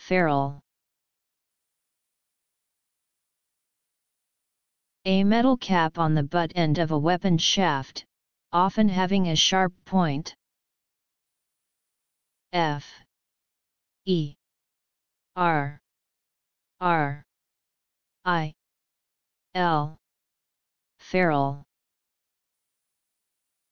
ferril. A metal cap on the butt end of a weapon shaft, often having a sharp point. F E R R I L ferril.